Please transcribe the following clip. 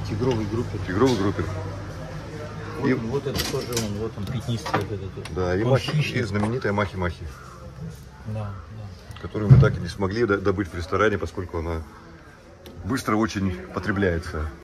Тигровый группер. Тигровый группер. Вот, и... вот это тоже он, вот он, пятнистый вот этот. Да, и, и знаменитая махи-махи. Да, да. Которую мы так и не смогли добыть в ресторане, поскольку она быстро очень потребляется.